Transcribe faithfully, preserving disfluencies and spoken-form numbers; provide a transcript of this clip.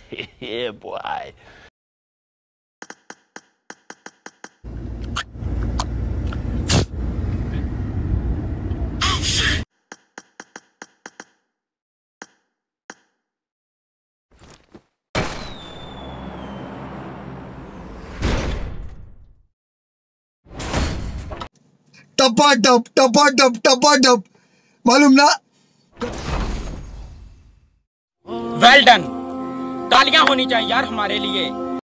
Yeah, boy. टपा टप टपा टप टपा टप, मालूम ना। वेल डन, तालियां होनी चाहिए यार हमारे लिए।